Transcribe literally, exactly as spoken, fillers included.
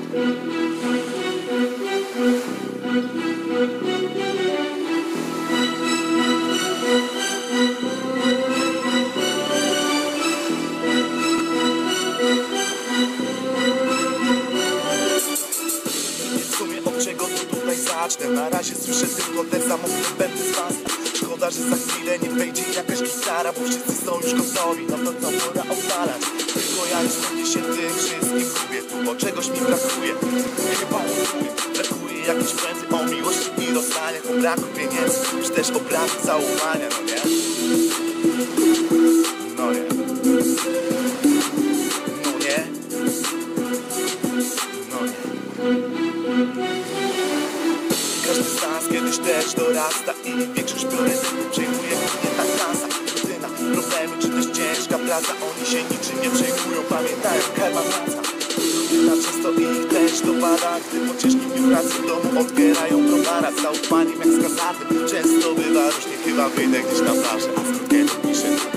Zacznę. Na razie słyszę tylko ten samotny będę z was. Szkoda, że za chwilę nie wejdzie jakaś gitara, bo wszyscy są już gotowi, no to co pora odpalać. Tylko ja już skupię się tym wszystkim gubię tu, bo czegoś mi brakuje. Chyba mówię, brakuje jakiejś pędzy o miłości i rozstaniach, o braku pieniędzy, czy też o braku zaufania, no nie? No nie. No nie. No nie. Każdy z nas kiedyś też dorasta i większość priorytetów przejmuje głównie ta klasa. Rutyna, problemy czy też ciężka praca, oni się niczym nie przejmują, pamiętają, karma wraca. Rutyna często ich też dopada, gdy po ciężkim dniu pracy w domu otwierają browara. Z zaufaniem jak z hazardem, często bywa różnie, chyba wyjdę gdzieś na plażę, a z krótkiego piszę.